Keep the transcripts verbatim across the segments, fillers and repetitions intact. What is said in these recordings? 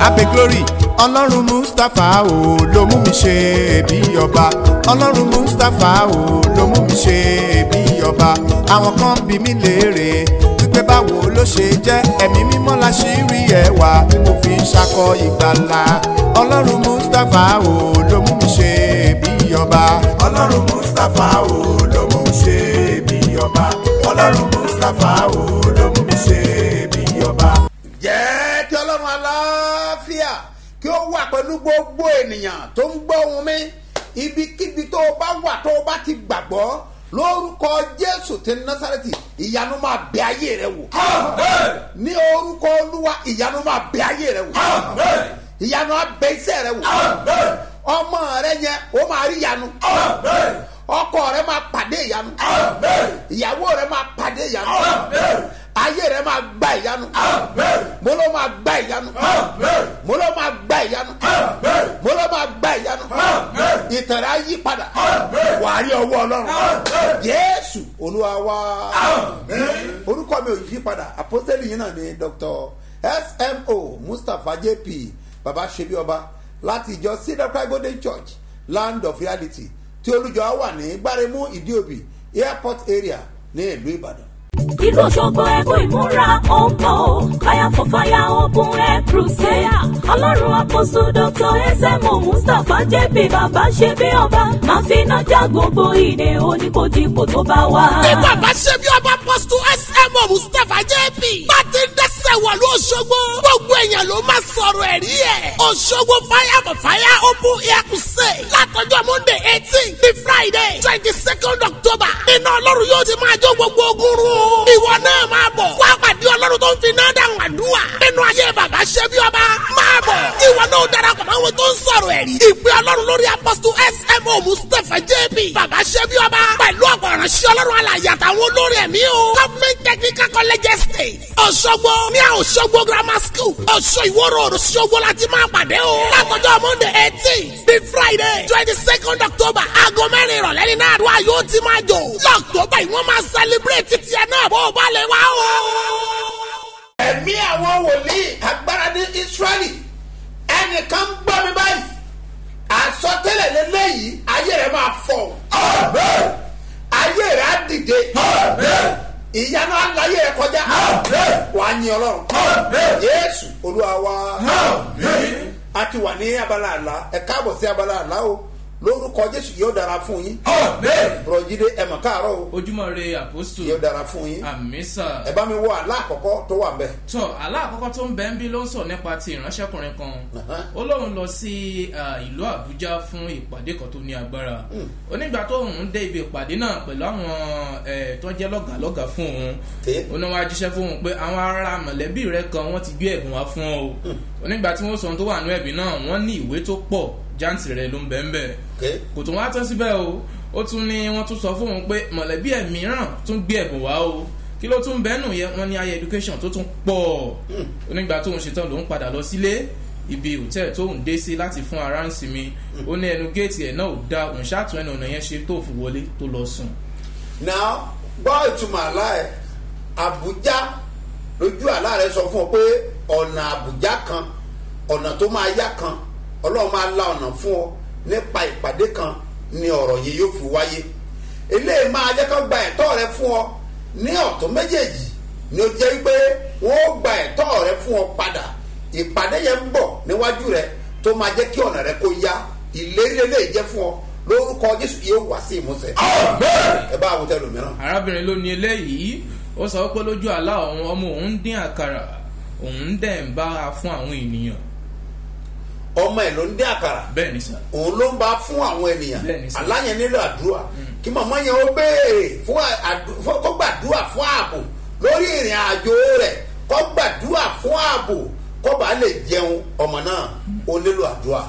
abe glory ọlọ́run mustapha o ló mú mi ṣe bí ọba ọlọ́run mustapha o ló mú mi ṣe bí ọba àwọn kan bí mi léèrè wípé báwo ló ṣe jẹ́ ẹ̀mí mímọ́ láṣírí ẹwà tí mo fi ń ṣakọ ìgbàlà ọlọ́run mustapha o ló mú mi ṣe bí ọba ọlọ́run mustapha o ló mú mi ṣe bí ọba ọlọ́run mustapha o ló mú mi ṣe bí ọba. jẹ́ kí ọlọ́run aláfíà kí ó wà pẹ̀lú gbogbo ènìyàn tó ń gbọ́ ohùn mi ibikíbi tó o bá wà tó o bá ti gbàgbọ́ lórúkọ jésù ti násárẹ́tì ìyanu máa bẹ ayé rẹ wò. ní orúkọ olúwa ìyanu máa bẹ ayé rẹ wò. ìyanu á bẹ iṣẹ́ rẹ wò. ọmọ rẹ yẹn ó máa rí ìyanu. ọkọ rẹ máa pàdé ìyanu. ìyàwó rẹ máa pàdé ìyanu. ayé rẹ máa gba ìyanu. mo ló máa gba ìyanu. mo ló máa gba ìyanu. mo ló máa gba ìyanu. ìtàn rẹ á yí padà. wà á rí ọwọ́ ọlọ́run. jésù olúwa wa. orúkọ mi ò yí padà àpọ́sítélì yìí náà ni dr S M O Mustapha J P baba ṣebí ọba láti ìjọ cedar cry golden church land of reality tí olùjọ wà ní gbáremú ìdíòbí airport area ní ìlú ìbàdàn. ìlú Òṣogbo ẹkún ìmúra ọmọ fire for fire open air crusade ọlọ́run àpòsù dr S M O Mustapha J P bàbá ṣe bí ọba máa fi iná já gbogbo ìdè oníkojúpò tó bá wà. bí bàbá ṣe bí ọba àpòsù S M O Mustapha J P bá ti ń dẹ́sẹ̀ wọ̀ ló Òṣogbo gbogbo èèyàn ló máa sọ̀rọ̀ ẹ̀rí ẹ̀. Òṣogbo fire for fire open air crusade látọjọ́ monday eighteen ní friday twenty second october iná ọlọ́run yóò ti máa jó gbogbo ogun run. ìwọ náà máa bọ̀ wá pàdé ọlọ́run tó ń fi náà dáhùn àdúrà nínú ayé bàbá ṣe bí ọba máa bọ̀ ìwọ náà darapọ̀ mọ́ àwọn tó ń sọ̀rọ̀ ẹ̀rí ìpè ọlọ́run lórí apọ́sítù S M O Mustapha J P bàbá ṣe bí ọba pẹ̀lú ọ̀pọ̀ ìránṣẹ́ ọlọ́run alàyè àtàwọn olórí ẹ̀mí o government technical college estate Òṣogbo ní Òṣogbo grammar school Òṣò ìwòrò Òṣogbo láti máa pàdé o látọjọ́ monday eighteen ní friday twenty second october aago mẹ́rin ìrọ̀lẹ́ ní náà àdúrà yóò ti máa jò lọ́któbà ìwọ́n máa celebrate tiẹ̀ náà bó o bá lè wá o. ẹ̀mí àwọn wòlíì agbára ní israẹli ẹnìkan ń gbọ́ mi báyìí àsọtẹ́lẹ̀ lélẹ́yìí ayé rẹ̀ máa fọ́ ayé rẹ̀ á dìde ìyanu aláyé rẹ̀ kọjá wà á yin ọlọ́run yéésù olúwa wa a ti wà ní abala àlá ẹ káàbọ̀ sí abala àlá o lórúkọ jésù yóò dára fún yín. bùrọ̀jídé ẹ mọ̀ káàárọ̀ o. ojúmọ́ re àpòstù. yóò dára fún yín. àmín sà. ẹ bá mi wo àlá àkọ́kọ́ tó wà ńbẹ̀. tọ́ àlá àkọ́kọ́ tó ń bẹ ń bí ló ń sọ nípa ti ìránṣẹ́kùnrin kan. ó lóun lọ sí ìlú àbújá fún ìpàdé kan tó ní agbára. onígbà tó ń dé ibi ìpàdé náà pẹ̀lú àwọn tó jẹ́ lọ́gàlọ́gà fún òun. ó ní wàá jíṣẹ́ fún òun pé àwọn ará mọ̀lẹ́bí rẹ̀ kan wọ́n ti gbé ẹ̀bùn wá fún ọ. onígbà tí wọ́n sọ tó wà nú ẹ̀bí náà wọ́n ní ìwé tó pọ̀ jáǹtì rẹ̀ ló ń bẹ ń bẹ kò tún wá tán síbẹ̀ o ó tún ní wọ́n tún sọ fún òun pé mọ̀lẹ́bí ẹ̀ mìíràn tún gbé ẹ̀bùn wá o kí ló tún bẹ́ẹ̀nù yẹn wọ́n ní ayé education tó tún pọ̀ onígbà tóun ṣetán ló ń padà lọ sílé ibi hòtẹ́ẹ̀lì tóun dé sí láti fún ara ń sinmi ó ní ẹnu géètì ẹ̀ náà ò da òun ṣàtún ẹnu ọ̀nà yẹn ṣe tó fi wọlé tó lọ sùn. now gbọ́ ìtumọ̀ àlá ẹ̀ àbújá lójú àlá rẹ̀ sọ fún ọ pé ọ̀nà àbújá kan ọ̀nà tó máa yá kan ọlọ́run máa la ọ̀nà fún ọ nípa ìpàdé kan ni ọ̀rọ̀ yìí yóò fi wáyé eléyìí máa jẹ́ kó gba ẹ̀tọ́ rẹ fún ọ ní ọ̀tún méjèèjì ni ó jẹ́ pé wọ́n ó gba ẹ̀tọ́ rẹ fún ọ padà ìpàdé yẹn ń bọ̀ níwájú rẹ tó máa jẹ́ kí ọ̀nà rẹ kó yá ìlérí eléyìí jẹ́ fún ọ lórúkọ jésù yóò wá sí ìmúṣẹ. ẹ bá àwùjọ lòmíràn. arábìnrin ló ní eléyìí ó sọ pé lójú àlá òun ọmọ òun dín àkàrà òun dẹ̀ ń bá a fún àwọn ènìyàn ọmọ ẹ ló ń dín àkàrà bẹ́ẹ̀ ni sà òun ló ń bá fún àwọn ènìyàn aláyẹn nílò àdúrà kí màmá yẹn ó béèrè fún kó gbàdúrà fún ààbò lórí ìrìn àjò rẹ̀ kó gbàdúrà fún ààbò kó bá lè jẹun ọmọ náà ó nílò àdúrà.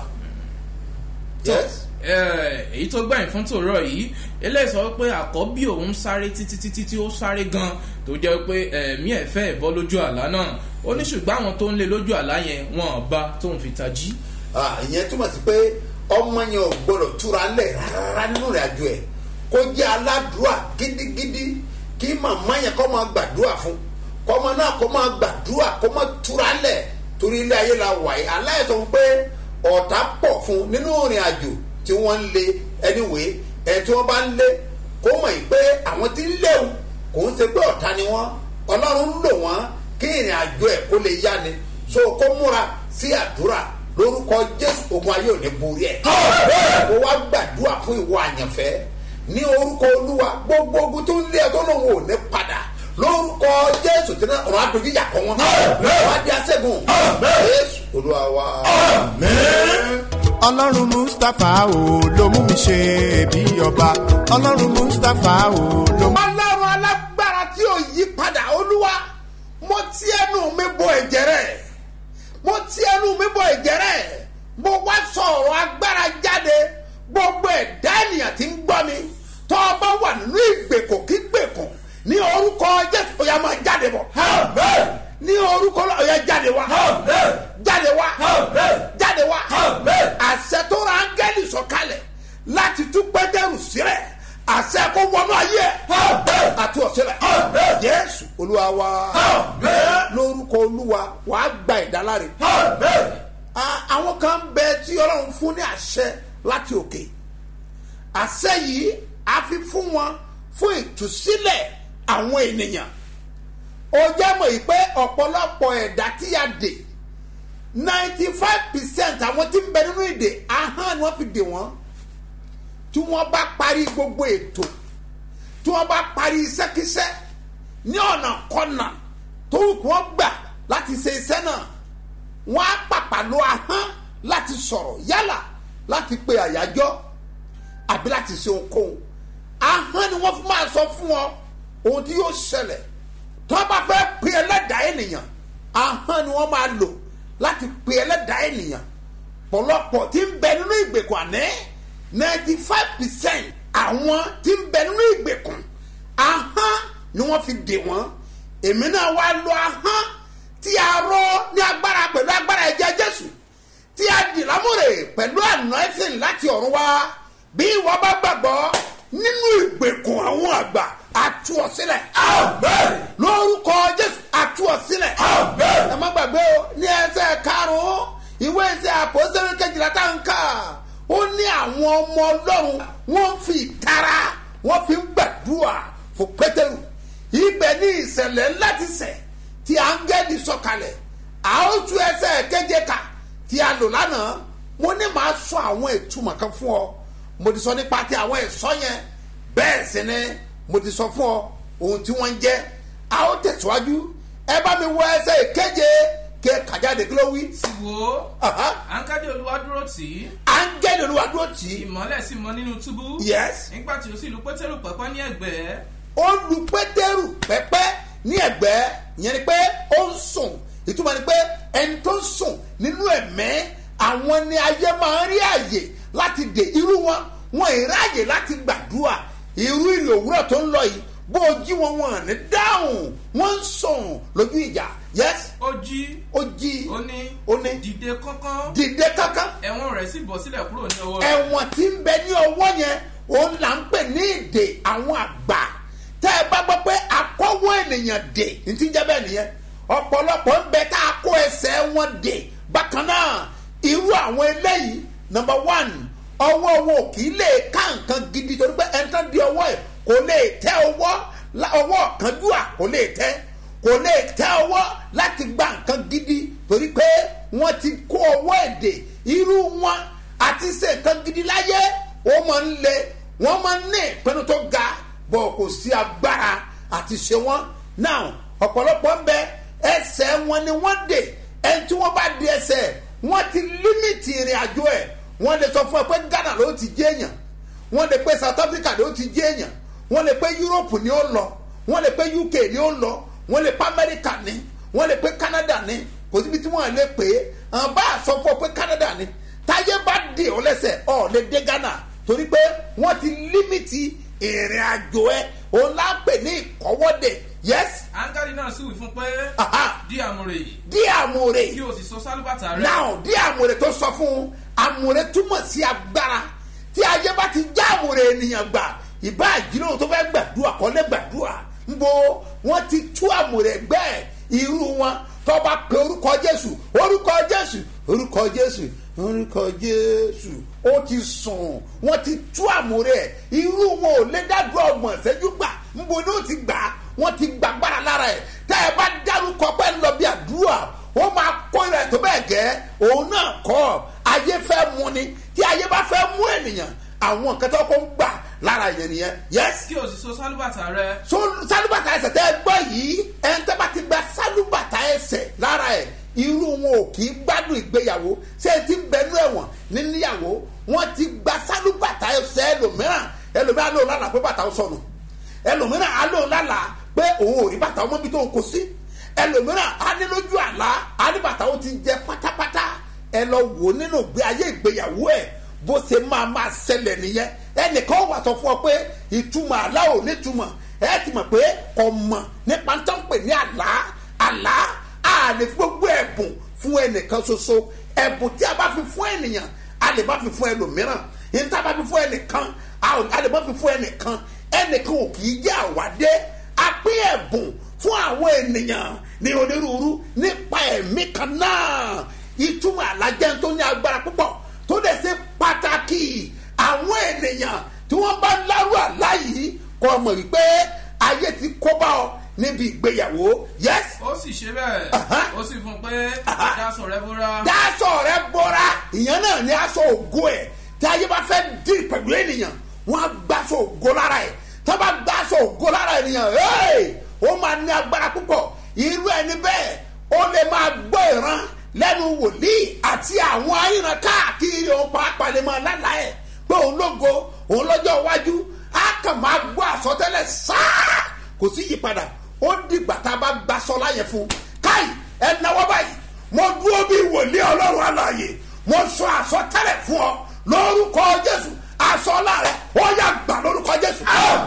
èyí tó gbẹ̀yìn fún tòrọ̀ yìí eléyìí sọ pé àkọ́bí òun sáré títí títí tí ó sáré gan tó jẹ́ pé ẹ̀mí ẹ̀ fẹ́ bọ́ lójú àlá náà ó ní ṣùgbọ́n àwọn tó ń lé lójú àlá yẹn wọn bá tóun fi tají. ìyẹn túmọ̀ sí pé ọmọ yẹn ò gbọ́dọ̀ túra lẹ̀ rárá nínú ìrìn àjò ẹ̀ kó jẹ́ aládùúà gidigidi kí màmá yẹn kó máa gbàdúrà fún kọ́mọ náà kó máa gbàdúrà kó máa túra lẹ̀ torí ilé ayé la wà yìí aláìsàn pé ọ̀tá pọ̀ fún nínú ìrìn àjò tí wọ́n ń lé anyway ẹ̀ tí wọ́n bá ń lé kó mọ̀ yìí pé àwọn tí ń léwu kò ń ṣe pé ọ̀tá ni wọ́n ọlọ́run ń lò wọ́n kí ìrìn àjò ẹ̀ kó lè yá ni so kó múra sí àdúrà lórúkọ jésù ogun ayé ò ní borí ẹ̀ kó wá gbàdúrà fún ìwọ àyànfẹ́ ní orúkọ olúwa gbogbo ogun tó ń lé ẹ tó lóun ò ní padà lórúkọ jésù tí náà ọ̀rọ̀ àdójú yà kọ́ wọn wá di aṣẹ́gun jésù olúwa wa. ọlọ́run mustapha o ló mú mi ṣe bí ọba ọlọ́run mustapha o ló mú. ọlọ́run alágbára tí ò yí padà olúwa mo ti ẹnu mi bọ ẹ̀jẹ̀ rẹ̀ mo ti ẹnu mi bọ ẹ̀jẹ̀ rẹ̀ mo wá sọ̀rọ̀ agbára jáde gbogbo ẹ̀dá ènìyàn tí ń gbọ́ mi tó o bá wà nínú ìgbèkùn kí gbèkùn ní orúkọ jésù ó yá máa jáde bọ̀ ní orúkọ ó yá jáde wá jáde wá jáde wá àṣẹ tó ra áńgẹ́lì sọ̀kalẹ̀ láti tú pétérù sílẹ̀ àṣẹ kó wọnú ayé àti ọ̀sẹ̀lẹ̀ jésù olúwa wa lórúkọ olúwa wàá gba ìdáláre àwọn kan bẹ tí ọlọ́run fún ní àṣẹ láti òkè àṣẹ yìí a fi fún wọn fún ìtúsílẹ̀ àwọn ènìyàn ó jẹ́ mọ̀ yìí pé ọ̀pọ̀lọpọ̀ ẹ̀dá tí a dè ninety five percent àwọn tí ń bẹ nínú ìdè ahọ́n ni wọ́n fi dè wọ́n tí wọ́n bá parí gbogbo ètò tí wọ́n bá parí iṣẹ́kíṣẹ́ ní ọ̀nà kọ́nà tó kù wọ́n gbà láti ṣe iṣẹ́ náà wọ́n á pàpà lo ahọ́n láti sọ̀rọ̀ yálà láti pe àyájọ́ àbí láti ṣe ohunkóhun ahọ́n ni wọ́n fi máa sọ fún ọ ohun tí yóò ṣẹlẹ̀ tí wọ́n bá fẹ́ pe ẹlẹ́dàá ènìyàn ahọ́n ni wọ́n máa lò láti pe ẹlẹ́dàá ènìyàn pọ̀lọpọ̀ tí ń bẹ nínú ìgbèkùn àná ninety five percent àwọn tí ń bẹ nínú ìgbèkùn ahọ́n ni wọ́n fi dè wọ́n èmi náà wá lo ahọ́n tí a rọ ní agbára pẹ̀lú agbára ẹ̀jẹ̀ jésù tí a dì lámúrè pẹ̀lú anointing láti ọ̀run wá bí ìwọ bá gbàgbọ́ nínú ìgbèkùn àwọn àgbà àtú ọ sílẹ̀ lórúkọ jésù àtú ọ sílẹ̀ ẹ má gbàgbé o ní ẹsẹ̀ karùn-ún ìwé ẹsẹ̀ àpòsílẹ̀ kejìlá tá n kà ó ní àwọn ọmọ ọlọ́run wọ́n fi ìtara wọ́n fi ń gbàdúrà fún pétérù ibẹ̀ ní ìṣẹ̀lẹ̀ ńlá ti ṣẹ̀ tí áńgẹ́lì sọ̀kalẹ̀ a ó tú ẹsẹ̀ keje kà tí a lò lánàá mo ní màá sọ àwọn ìtumọ̀ kan fún ọ mo ti sọ nípa ti àwọn ẹ̀sọ́ yẹn bẹ́ẹ̀ sì ni mo ti sọ fún ọ ohun tí wọ́n ń jẹ́ a ó tẹ̀síwájú ẹ bá mi wọ ẹsẹ̀ ìkeje kí ẹ kàjáde kí ló wí. sì wò ó áńgẹ́lì olúwa dúró tì í. áńgẹ́lì olúwa dúró tì í. ìmọ́lẹ̀ sì mọ nínú túbú. yes. nígbà tí ó sì lu pétérù pẹ́pẹ́ ní ẹ̀gbẹ́. ó lu pétérù pẹ́pẹ́ ní ẹ̀gbẹ́ ìyẹn ni pé ó ń sùn ìtumọ̀ ni pé ẹni tó ń sùn nínú ẹ̀mẹ́ àwọn ni ayé máa ń rí àyè láti dè irú wọn wọn ì ráàyè láti gbàdúrà irú ìlò òwúrọ̀ tó ń lọ yìí bó o jí wọn wọn ní dáhùn wọn ń sùn lójú ìjà yes. ó jí ó jí ó ní ó ní dìde kánkán dìde kánkán ẹ̀wọ̀n rẹ̀ sì bọ́ sílẹ̀ kúrò ní ọwọ́ rẹ̀. ẹ̀wọ̀n tí ń bẹ ní ọwọ́ yẹn òun là ń pè ní ìdè àwọn àgbà tẹ́ ẹ bá gbọ́ pé akọ́wọ́ ènìyàn dè ní ti ń jẹ́ bẹ́ẹ̀ nìyẹn ọ̀pọ̀lọpọ̀ ń bẹ tá a kó ẹsẹ̀ wọn dè bákan náà irú àwọn eléyìí number one ọwọ́ wọn ò kì í lè ká nǹkan gidi torí pé ẹni tán di ọwọ́ ẹ̀ kò lè tẹ ọwọ́ ọwọ́ kanjúà kò lè tẹ kò lè tẹ ọwọ́ láti gba nǹkan gidi torí pé wọ́n ti kó ọwọ́ ẹ̀ dè irú wọn àti ṣe nǹkan gidi láyé ó máa ń le wọ́n máa ń ní ìpinnu tó ga bọ̀ kò sí agbára àti ṣe wọ́n náà ọ̀pọ̀lọpọ̀ ń bẹ ẹsẹ̀ wọn ni wọ́n dè ẹni tí wọ́n bá di ẹsẹ̀ wọ́n ti límìtì ìrìn àjò ẹ̀ wọ́n lè sọ fún ẹ pé Ghana ló ti jẹ́ èèyàn wọ́n lè pé South Africa ló ti jẹ́ èèyàn wọ́n lè pé Europe ni ó lọ wọ́n lè pé U K ni ó lọ wọ́n lè pé America ni wọ́n lè pé Canada ni kò síbi tí wọ́n lè pé àwọn bá sọ fún ọ pé Canada ni táyé bá dè ọ lẹ́sẹ̀ ọ lè dé Ghana torí pé wọ́n ti límìtì ìrìn àjò ẹ òun lá pè ní ìkọ́wọ́dè yes. áńgẹ́lì náà sì wí fún pé di àmùrè. di àmùrè. kí o sì so sálúbàtà rẹ. now di àmùrè tó sọ fún àmùrè túmọ̀ sí agbára tí ayé bá ti já àmùrè ènìyàn gbà ìbá àjíròrò tó fẹ́ gbàdúrà kọ́lé gbàdúrà ń bo wọ́n ti tú àmùrè gbẹ́ irú wọn tó bá pe orúkọ jésù orúkọ jésù orúkọ jésù orúkọ jésù ó ti sùn wọ́n ti tú àmúrè ẹ̀ irú wọn ò lè dádúrà ọgbọ̀n ìṣẹ́jú gbà níbo ni ó ti gbà wọ́n ti gbàgbára lára ẹ̀ tẹ́ ẹ bá dárúkọ pé ń lọ bí àdúrà ó máa kó rẹ̀ tó bẹ́ẹ̀ gẹ́ òun náà kọ́ ayé fẹ́ mú ni tí ayé bá fẹ́ mú ènìyàn àwọn nǹkan tó kọ́ ń gbà lára yẹn nìyẹn. yes. kí o sì so sálúbàtà rẹ. so sálúbàtà ẹsẹ̀ tẹ́ ẹ gbọ́ yìí ẹni tẹ́ bá ti gba sálúbàtà ẹsẹ̀ lára ẹ̀ irú wọn ò kì í gbádùn ìgbéyàwó ṣé ti ń bẹnu ẹ̀wọ̀n níníyàwó wọ́n ti gba sálúbàtà ẹsẹ̀ ẹlòmíràn ẹlòmíràn ló lálàá pé bàtà ó sọnù ẹlòmíràn á ló lálàá pé òun ò rí bàtà ọmọ bí tó ń kó sí ẹlòmíràn á ní lójú àlá á ní bàtà ó ti jẹ pátápátá ẹ lọ wò nínú ìgbé ayé ìgbéyàwó ẹ̀ bó ṣe máa máa ṣẹlẹ̀ nìyẹn ẹnìkan wà sọ fún ọ pé ìtumọ̀ àlá ò nítumọ̀ ẹ ti mọ̀ pé kò mọ̀ nípa tó ń pè ní àlá àlá a lè fi gbogbo ẹ̀bùn fún ẹnìkan ṣoṣo ẹ̀bùn tí a bá fi fún ènìyàn a lè má fi fún ẹlòmíràn ní tí a bá fi fún ẹnìkan a lè má fi fún ẹnìkan ẹnìkan ò kì í jẹ́ àwádé a pín ẹ̀bùn fún àwọn ènìyàn ní onírúurú nípa ẹ̀mí kan náà ìtumọ̀ àlá jẹ́ tó ní agbára púpọ̀ tó dẹ̀ ṣe pàtàkì àwọn ènìyàn tí wọ́n bá lárú àlá yìí kọ́ mọ̀ wípé ayé ti kó bá ọ níbi ìgbéyàwó. yes. ó sì ṣe bẹ́ẹ̀ ó sì fún un pé dáṣọ rẹ bóra. dáṣọ rẹ bóra ìyẹn náà ní aṣọ ògo ẹ̀ tí ayé bá fẹ́ dì pẹ̀lú ènìyàn wọ́n á gbàṣọ ògo lára ẹ̀ tí wọ́n bá gbàṣọ ògo lára ènìyàn ó máa ní agbára púpọ̀ irú ẹni bẹ́ẹ̀ ó lè máa gbọ́ ìran lẹ́nu wòlíì àti àwọn ayíran káàkiri òun pàápàá lè máa lálàá ẹ̀ pé òun lógo òun lọ́jọ́ iwájú á kàn máa gbọ́ àsọtẹ́lẹ̀ sáà kò sí yípadà ó dìgbà tá a bá gba sọlá yẹn fún káì ẹ náwó báyìí mo dúró bí wòlíì ọlọ́run alààyè mo sọ àsọtẹ́lẹ̀ fún ọ lórúkọ jésù àsọlá rẹ ó yá gbà lórúkọ jésù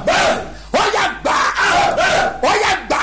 ó yá gbà ó yá gbà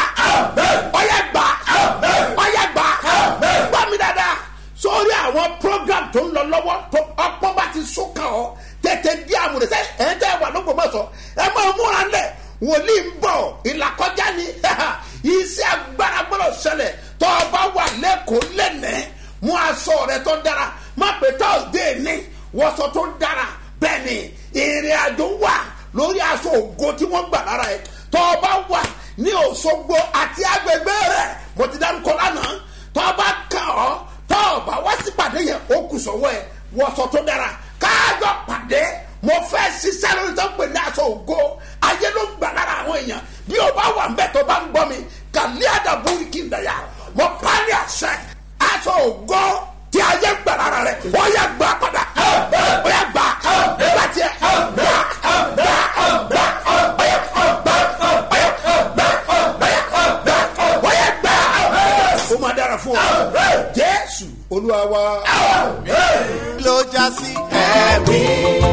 ó yá gbà ó yá gbà gbà mí dáadáa sórí àwọn program tó ń lọ lọ́wọ́ tó ọpọ́n bá ti sún kàn ọ́ tètè di àmúrè sẹ́ ẹ̀ ń tẹ́ wà lóko mọ́sọ̀ ẹ máa múra ńlẹ̀ wòlíì ń bọ̀ ìlàkọjá ni iṣẹ́ agbára gbọ́dọ̀ ṣẹlẹ̀ tó o bá wà lẹ́kọ̀ọ́ lẹ́nẹ̀ẹ́ mú aṣọ rẹ tó dára má pé thursday ní wọ́sọ tó dára bẹ́ẹ̀ ni ìrìn àjò wà lórí aṣọ ògo tí wọ́n gbà lára ẹ̀ tó o bá wà ní Òṣogbo àti agbègbè rẹ̀ mo ti dárúkọ lánàá tó o bá kàn ọ́ tó o bá wá sí pàdé yẹn ó kù sọ́wọ́ ẹ̀ wọ́sọ tó dára káàjọ pàdé mo fẹ́ ṣiṣẹ́ lórí tó ń pè ní aṣọ ògo ayé ló ń gbà lára àwọn èèyàn bí o bá wà ń bẹ̀ tó bá ń gbọ́ mi kàlí àdàbò kí n dàyà mo parí àṣẹ aṣọ ògo tí ayé gbà lára rẹ̀ ó yá gbà padà ó yá gbà gbà tiẹ̀ gbà gbà gbà ó yá gbà ó yá gbà ó yá gbà ó yá gbà ó máa dára fún ọ Jésù Olúwa wa. ló já sí ẹ̀rí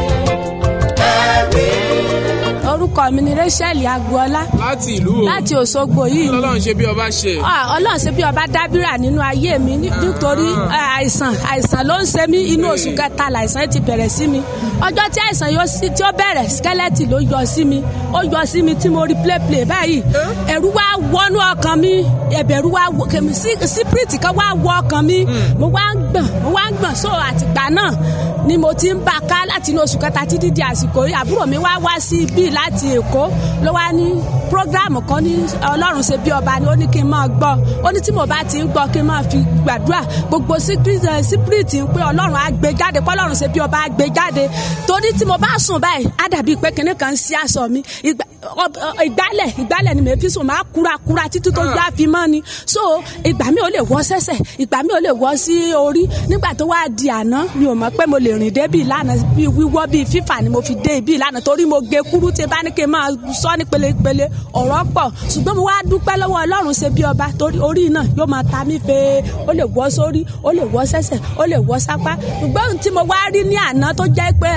ẹ̀rí. orúkọ mi ni Rachel Agboola. láti ìlú o láti Òṣogbo yìí. Ọlọ́run ṣe bí ọba ṣe. Ọlọ́run ṣe bí ọba dábìrà nínú ayé mi nítorí àìsàn àìsàn ló ń ṣe mí inú oṣù kẹta làìsàn ti bẹ̀rẹ̀ sí mi ọjọ́ tí àìsàn yóò sí tí ó bẹ̀rẹ̀ skeleton ló yọ sí mi ó yọ sí mi tí mo rí play play báyìí ẹ̀rù wá wọnú ọkàn mi ẹ̀bẹ̀rù wá sípírìtì kan wá wọ ọkàn mi mo wá ń gbọ̀n mo wá ń gbọ̀n so àtìgbà náà ni mo ti ń bá a ká láti inú oṣù kẹta títí di àsìkò yìí àbúrò mi wá wá sí ibi láti Èkó ló wá ní programu kan ní Ọlọ́run ṣe bí ọba ni ó ní kí n máa gbọ́ ó ní tí mo bá ti ń gbọ́ kí n máa fi gbàdúrà gbogbo sípírìtì pé Ọlọ́run á gbé jáde pé Ọlọ́run ṣe bí ọba á gbé jáde torí tí mo bá sùn báyìí á dàbí pé kinní kan ń sí aṣọ mi ìgbálẹ̀ ìgbálẹ̀ ni mèéfì sùn máa kúra kúra títí tó gbá fi mọ́ ni so ìgbà mi ò lè wọ́ sẹ́sẹ̀ ìgbà mi ò lè wọ́ sí orí nígbà tó wá di àná mi ò mọ̀ pé mo lè rìn dé bí ìlànà bí wíwọ́ bí fífà ni mo fi dé ibi ìlànà torí mo gé kúrú tí bá ní kí n máa sọ ní pelepele ọ̀rọ̀ pọ̀ ṣùgbọ́n mo wá dúpẹ́ lọ́wọ́ Ọlọ́run ṣe bí ọba torí orí náà yóò máa ta mí fẹ́ ó lè wọ́ sórí ó lè wọ́ sẹ́sẹ̀ ó lè wọ́ sápá ṣùgbọ́n tí mo wá rí ní àná tó jẹ́ pé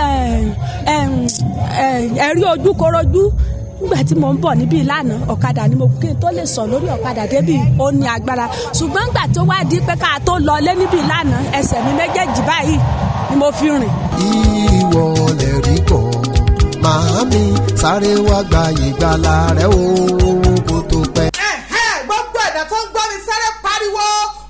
ẹ̀rí ojú korojú nígbà tí mo ń bọ̀ níbí ìlànà ọ̀kadà ni mo kí n tó lè sọ lórí ọ̀kadà débì ó ní agbára ṣùgbọ́n nígbà tó wá di pé ká tó lọ lé níbí ìlànà ẹsẹ̀ mi méjèèjì báyìí ni mo fi rìn. ìwọ lè rí kọ́ màámi sáré wá gba ìgbàlà rẹ o kó tó pẹ́. gbogbo ẹ̀dá tó ń gbọ́ mi sáré pariwo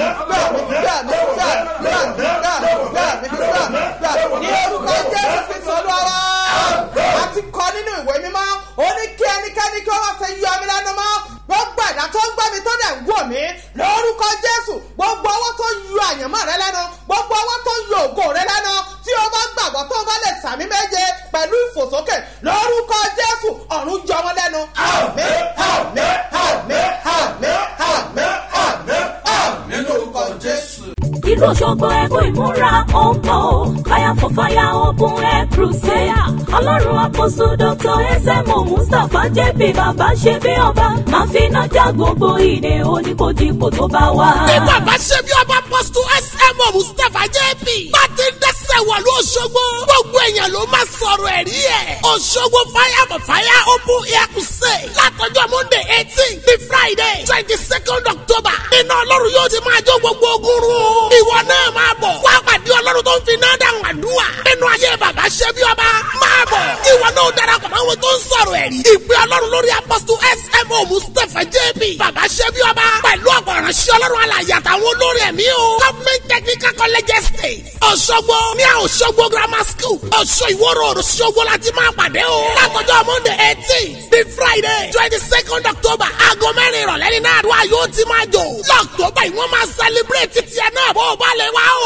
ní orúkọ Jésù Kristi Olúwa wa. A ti kọ nínú ìwé mímọ́ ó ní kí ẹnikẹ́ni kí wọ́n ṣe yọ mí lẹ́nu mọ́ gbogbo ẹ̀dá tó ń gbọ́ mi tó dẹ̀ ń wò mí lórúkọ Jésù gbogbo ọwọ́ tó yọ àyànmọ́ rẹ lẹ́nu gbogbo ọwọ́ tó yọ ògo rẹ lẹ́nu tí o bá gbàgbọ́ tó o bá lè sàmì méje pẹ̀lú ìfòsókè lórúkọ Jésù ọ̀run jọ wọn lẹ́nu. Àmín àmín àmín àmín àmín àmín àmín lórúkọ Jésù. Ìlú Òṣogbo ẹkún ìmúra ó ń bọ̀ ó fire for fire open air crusade. Ọlọ́run àpòsù Doctor S M O Mustapha J P bàbá ṣe bí ọba máa fi iná já gbogbo ìdè oníkojúpò tó bá wà. Bí bàbá ṣe bí ọba apọ́sítù S M O Mustapha J P bá ti ń dẹ́sẹ̀ wọ̀lú Òṣogbo gbogbo èèyàn ló máa sọ̀rọ̀ ẹ̀rí ẹ̀. Òṣogbo fire for fire open air crusade látọjọ́ Monday eighteen ní Friday twenty second October. Iná Ọlọ́run yóò ti máa jó gbogbo ogun run. Ìwọ náà máa bọ̀ wá pàdé Ọlọ́run tó ń fi náà dáhùn àdúrà nínú ayé bàbá ṣe bí ọba máa bọ̀. Ìwọ náà darapọ̀ mọ́ àwọn tó ń sọ̀rọ̀ ẹ̀rí. Ìpè Ọlọ́run lórí apọ́sítù S M O Mustapha J P bàbá ṣe bí ọba pẹ̀lú ọ̀pọ̀ ìránṣẹ́ Ọlọ́run alàyè àtàwọn olórí ẹ̀mí o. Government Technical College Estate Òṣogbo ní Òṣogbo Grammar School Òṣò Ìwòrò Òṣogbo láti máa pàdé o. Látọjọ́ Monday eighteen ní Friday twenty second October aago mẹ́rin ìrọ̀lẹ́ ní náà àdúrà yóò ti máa jò. Lọ́ọ̀tọ́bà yìí wọ́n máa celebrate tiẹ̀ náà bó o bá lè wá o.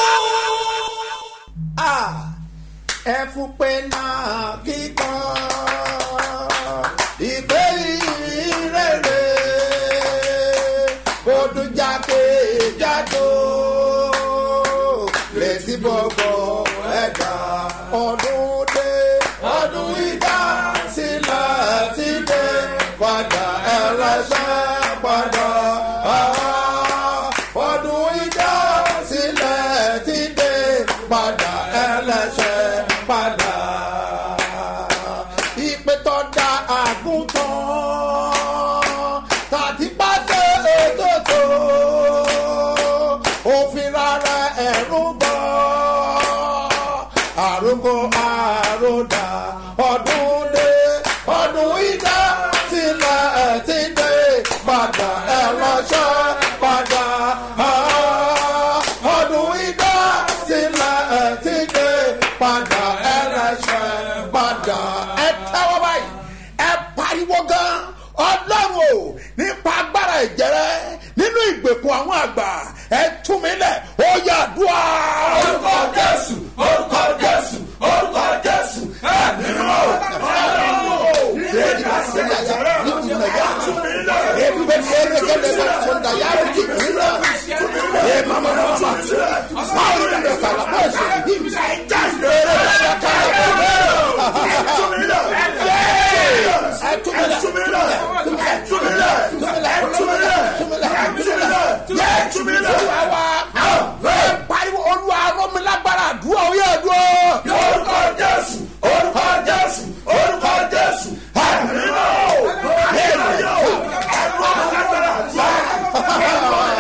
Ẹ fún pé náà kíkọ́ ìpè ìrere ọdún jákèjádò létí gbogbo ẹ̀dá ọdún dé ọdún ìdásílẹ̀ ti dé padà ẹlẹ́ṣẹ̀ padà ọdún ìdásílẹ̀ ti dé padà ẹlẹ́ṣẹ̀ padà ìpè tó dá àgùntàn tàbí pàṣẹ ètòtò òfin rárá ẹ̀rú bọ̀ àrùkọ àròdà ọdún dé ọdún ìdá sílẹ̀ ti dé padà ẹlẹ́ṣẹ̀ padà ọdún ìdá sílẹ̀ ti dé padà ẹlẹ́ṣẹ̀ padà. Ẹ tẹ́wọ́ báyìí ẹ pariwo gan Ọlọ́run o nípa agbára ìjẹrẹ nínú ìgbèkùn àwọn àgbà ẹ tú mi lẹ̀ ó yá àdúrà. Orúkọ Jésù orúkọ Jésù orúkọ Jésù ẹ nínú pariwo Olúwa rọ̀ mí lágbára àdúrà ó yá àdúrà. orúkọ Jésù orúkọ Jésù orúkọ Jésù àmín.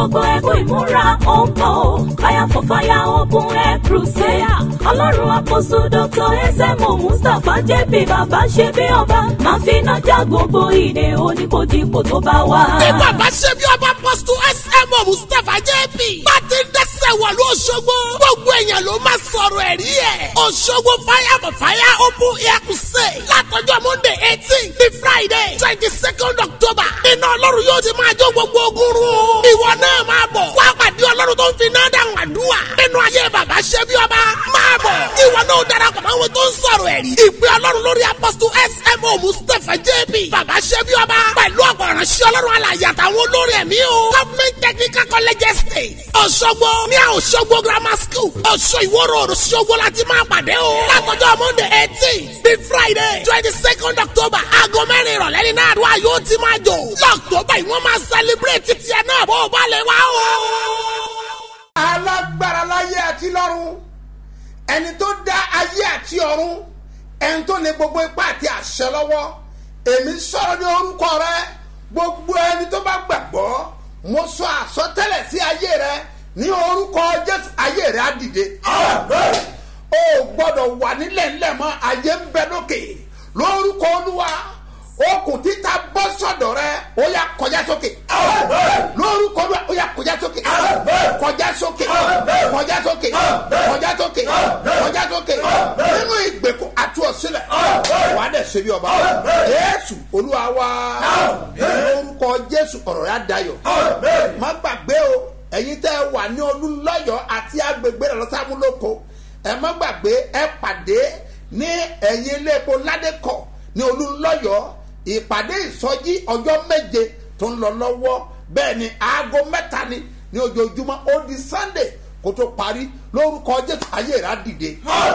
gbogbo ẹkú ìmúra ó ń bọ̀ fire for fire open air crusade ọlọ́run àpòsù dr esemo mustapha jp bàbá ṣe bí ọba máa fi iná já gbogbo ìdè oníkojúpò tó bá wà. bí bàbá ṣe bí ọba apọ́sítù esemo mustapha jp bá ti ń dẹ́sẹ̀ wọ̀ ló Òṣogbo gbogbo èèyàn ló máa sọ̀rọ̀ ẹ̀rí ẹ̀ Òṣogbo fire for fire open air crusade látọjọ́ monday eighteen ní friday twenty second october iná ọlọ́run yóò ti máa jó gbogbo ogun run o ìwọ náà máa bọ̀ wá pàdé ọlọ́run tó ń fi náà dáhùn àdúrà nínú ayé bàbá ṣe bí ọba máa bọ̀ ìwọ náà darapọ̀ mọ́ àwọn tó ń sọ̀rọ̀ ẹ̀rí ìpè ọlọ́run lórí apọ́sítù esemo mustapha jp bàbá ṣe bí ọba pẹ̀lú ọ̀pọ̀ ìránṣẹ́ ọlọ́run alàyè àtàwọn olórí ẹ̀mí o government technical college estate Òṣogbo ní Òṣogbo grammar school Ọ̀ṣọ́ Ìwòrò Òṣogbo láti máa pàdé o látọjọ́ monday eighteen bí friday twenty second october aago mẹ́rin ìrọ̀lẹ́ ní náà àdúrà yóò ti máa jò lọ́któbà yìí wọ́n máa celebrate tiẹ̀ náà bó o bá lè wá o. alágbára láyé àti lọ́run ẹni tó dá ayé àti ọ̀run ẹni tó ní gbogbo ipá àti àṣẹ lọ́wọ́ èmi sọ̀rọ̀ ní orúkọ rẹ gbogbo ẹni tó bá gbàgbọ́ mo sọ àsọtẹ́lẹ̀ sí ayé rẹ ní orúkọ Jésù ayé rẹ á dìde. o gbọ́dọ̀ wà nílẹ̀ ńlẹ̀ mọ́ ayé ń bẹ lókè lórúkọ Olúwa okùn títa bọ́ sọ̀dọ̀ rẹ ó yá kọjá sókè lórúkọ Olúwa ó yá kọjá sókè kọjá sókè kọjá sókè kọjá sókè kọjá sókè nínú ìgbèkùn àti ọ̀sílẹ̀ wàá dẹ̀ ṣe bí ọba Jésù Olúwa wa lórúkọ Jésù ọ̀rọ̀ yá dayọ̀ má gbàgbé o ẹ̀yin tẹ́ ẹ wà ní Olúlọ́yọ̀ àti agbègbè rẹ̀ lọ́sàmúlòkó ẹ má gbàgbé ẹ pàdé ní ẹ̀yìn ilé epo ládẹ́kọ̀ ní Olúlọ́yọ̀ ìpàdé ìsọjí ọjọ́ méje tó ń lọ lọ́wọ́ bẹ́ẹ̀ ni aago mẹ́ta ni ní ojoojúmọ́ ó di Sunday kó tó parí lórúkọ Jésù ayé rà dìde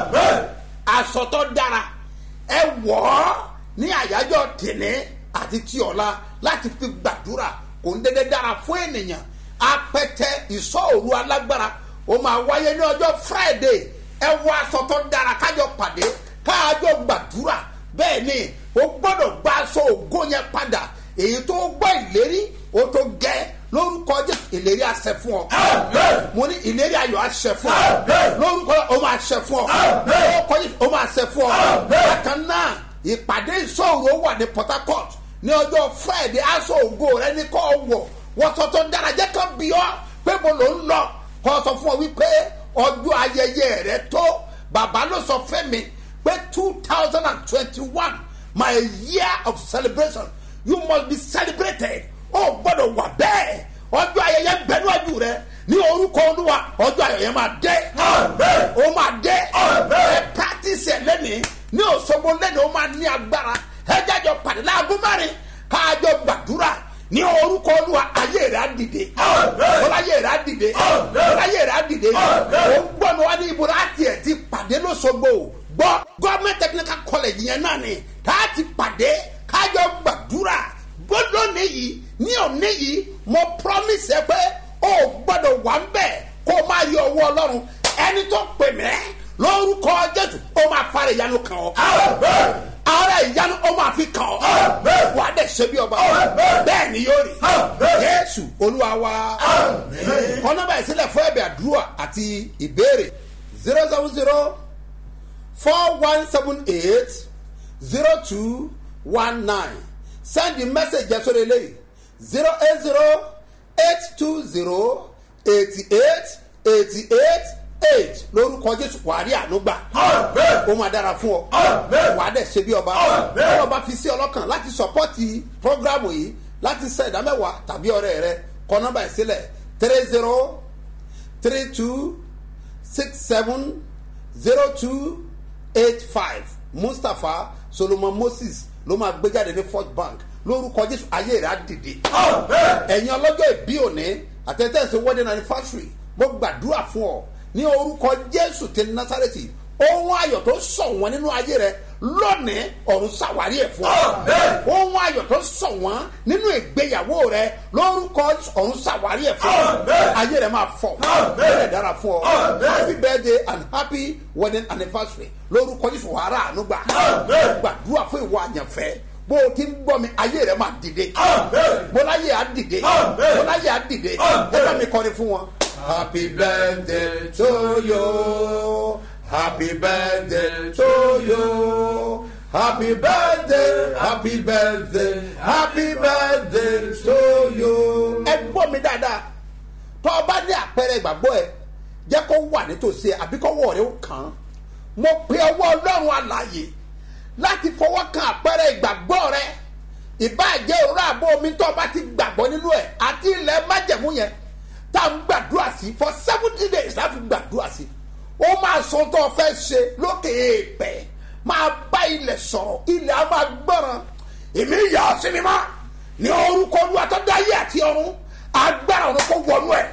aṣọ tó dára ẹ wọ̀ ọ́ ní àyájọ́ tìní àti tí ọ̀la láti fi gbàdúrà kò ń dédé dára fún ènìyàn apẹtẹ ìsọ òru alágbára ó máa wáyé ní ọjọ́ Friday ẹ wọ aṣọ tó dára kájọ pàdé kájọ gbàdúrà bẹ́ẹ̀ ni o gbọ́dọ̀ gba aṣọ ògo yẹn padà èyí tó gbọ́ ìlérí o tó gẹ́ lórúkọ Jésù ìlérí àṣẹ fún ọ mo ní ìlérí ayọ̀ àṣẹ fún ọ lórúkọ o máa ṣẹ fún ọ lórúkọ Jésù o máa ṣẹ fún ọ bákan náà ìpàdé ìṣòro wà ní Port Harcourt ní ọjọ́ Friday aṣọ ògo rẹ ní kó wọ̀ wọ́n sọ tó dára jẹ́ kán bí ọ pé mo ló ń lọ kó sọ fún ọ wípé ọjọ́ ayẹyẹ rẹ tó bàbá ló sọ fẹ́ mi pé two thousand and twenty-one my year of celebration you must be celebrated ó gbọ́dọ̀ wà bẹ́ẹ̀ ọjọ́ ayẹyẹ bẹ́ẹ̀ níwájú rẹ ní orúkọ Olúwa ọjọ́ ayẹyẹ máa dé ó máa dé ẹ practice ẹ lẹ́nìí ní Òṣogbo lẹ́nìí ó máa ní agbára ẹ jájọ pàdé láago mẹ́rin káàjọ gbàdúrà ní orúkọ Olúwa ayé rẹ̀ á dìde ọlá ayé rẹ̀ á dìde ọlá ayé rẹ̀ á dìde ó gbọ́ mi wá ní ibùdó àti ẹ̀ ti pàdé lọ́sọ̀gbọ̀ gbọ́ government technical college yẹn náà ni tá a ti pàdé kájọ gbàdúrà gbọ́dọ̀ níyì ní òní yìí mo promise ẹ pé ó gbọ́dọ̀ wà ń bẹ̀ kó o máa yọ owó Ọlọ́run ẹni tó pè mí lórúkọ Jésù ó máa fara ìyanu kàn ọ́ ara ìyanu ó máa fi kàn ọ́ wà á dẹ̀ ṣe bí ọba bẹ́ẹ̀ ni yóò rí Jésù Olúwa wa kọ́ nọ́mbà ìsílẹ̀ fún ẹ̀bẹ̀ àdúrà àti ìbéèrè zero seven zero four one seven eight zero two one nine send the message jẹ́ sórí eléyìí zero eight zero eight two zero eighty eight eighty eight eight lórúkọ Jésù wàá rí ànúgbà ó máa dára fún ọ wàá dẹ̀ ṣe bí ọba ọlọ́ba fi sí ọlọ́kàn láti sọpọ́tì prógrámù yìí láti ṣe ìdámẹ́wàá tàbí ọrẹ rẹ kọ nọ́mbà ìsílẹ̀ three zero three two six seven zero two eight five Mustapha Solomon Moses ló máa gbé jáde ní First Bank lórúkọ Jésù ayé rẹ̀ á dìde ẹ̀yin ọlọ́jọ́ ìbí òní àtẹ̀tẹ̀sí wedding anniversary mo gbàdúrà fún ọ ní orúkọ Jésù ti Násárẹ́tì ohun ayọ̀ tó sọ̀ wọ́n nínú ayé rẹ lónìí ọ̀run ṣàwárí ẹ̀ fún ọ ohun ayọ̀ tó sọ̀ wọ́n nínú ìgbéyàwó rẹ lórúkọ ọ̀run ṣàwárí ẹ̀ fún ọ ayé rẹ máa fọ̀ bẹ́ẹ̀ dára fún ọ happy birthday and happy wedding anniversary lórúkọ Jésù wàrà ànúgbà gbàdúrà fún ìwọ àyànfẹ́ bó o ti ń gbọ́ mi ayé rẹ̀ máa dìde mo láyé á dìde mo láyé á dìde ẹ bá mi kọrin fún wọn. happy birthday to you happy birthday to you happy birthday happy birthday happy birthday to you. ẹ gbọ́ mi dáadáa tó o bá ní àpẹẹrẹ ìgbàgbọ́ ẹ jẹ́ kó wà nítòsí ẹ àbí kó wọ̀ rẹ ó kàn án mo pe ọwọ́ ọlọ́run alààyè láti fọwọ́ kan àpẹẹrẹ ìgbàgbọ́ rẹ ìbáàjẹ́ òróró àbọ̀ omi tó o bá ti gbàgbọ́ nínú ẹ̀ àti ilẹ̀ májẹ̀mú yẹn tá à ń gbàdúrà sí for seventy days láti gbàdúrà sí ó máa sọ tó o fẹ́ ṣe lókè èèpẹ̀ máa bá ilẹ̀ sọ̀rọ̀ ilẹ̀ á máa gbọ́ràn èmi yà ọ́ sí mi mọ́ ní orúkọ olúwa tó dá ayé àti ọ̀run agbára ọ̀run kó wọnú ẹ̀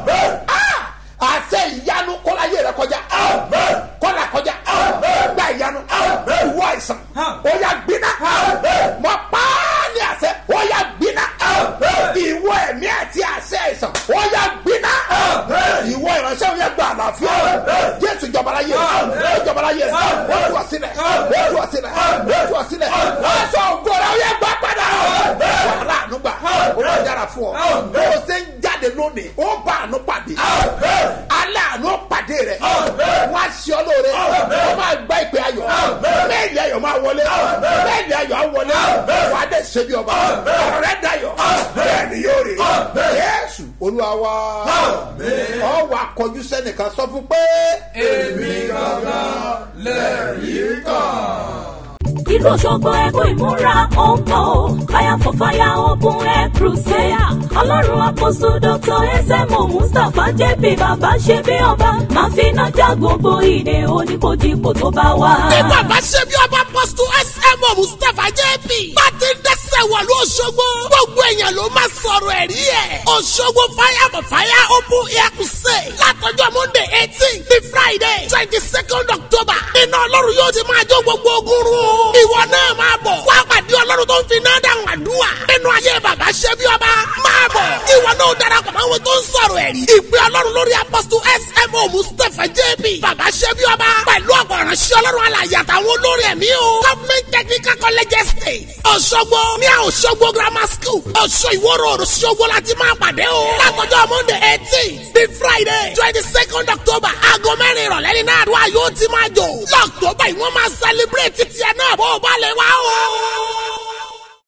àṣẹ ìyanu kọ́lá yé rẹ kọjá kọ́lá kọjá gba ìyanu ìwọ àìsàn ó yá gbiná mọ páálí àṣẹ ó yá gbiná ìwọ ẹ̀mí àti àṣẹ àìsàn ó yá gbiná ìwọ ìránṣẹ́ ó yá gba àlàáfíà jésù jọbala yé rẹ jọbala yé rẹ ó tú ọ sílẹ̀ ó tú ọ sílẹ̀ ó tú ọ sílẹ̀ aṣọ ògo rẹ ó yá gbà padà wàhálà ànúgbà ó bá dára fún ọ bó o ṣe ń jáde lónìí ó bá àánú pàdé aláàánú pàdé rẹ wá sí ọ lóore ó máa gba ìpè ayọ̀ méèlì ayọ̀ máa wọlé méèlì ayọ̀ á wọlé wà á dé ṣebí ọba ọ̀rọ̀ rẹ dayọ̀ bẹ́ẹ̀ ni yóò rí Jésù Olúwa wa ọ wà kọjú sẹ́nìkan sọ fún pé èmi gangan lẹ́rìí kan. ìlú Òṣogbo ẹkún ìmúra ọ̀pọ̀ fire for fire open air crusade ọlọ́run àpòsù dr esemo mustapha jp bàbá ṣe bí ọba máa fi iná já gbogbo ìdè oníkojúpò tó bá wà. bí bàbá ṣe bí ọba apọ́sítù esemo mustapha jp bá ti ń dẹ́sẹ̀ wọ̀lú Òṣogbo gbogbo èèyàn ló máa sọ̀rọ̀ ẹ̀rí ẹ̀ Òṣogbo fire for fire open air crusade látọjọ́ monday eighteen ní friday twenty second october iná ọlọ́run yóò ti máa jó gbogbo ogun run ìwọ náà máa bọ̀ wá pàdé ọlọ́run tó ń fi náà dáhùn àdúrà nínú ayé bàbá ṣe bí ọba máa bọ̀ ìwọ náà darapọ̀ mọ́ àwọn tó ń sọ̀rọ̀ ẹ̀rí ìpè ọlọ́run lórí apọ́sítù smo mustapha jp bàbá ṣe bí ọba pẹ̀lú ọ̀pọ̀ ìránṣẹ́ ọlọ́run alàyè àtàwọn olórí ẹ̀mí o government technical college estate Òṣogbo ní Òṣogbo grammar school Òṣò Ìwòrò Òṣogbo láti máa pàdé o látọjọ́ monday eighteen ní friday twenty second october aago mẹ́rin ìrọ̀lẹ́ ní náà àdúrà yóò ti máa jò lọ́ọ̀tọ́bà ìwọ́n máa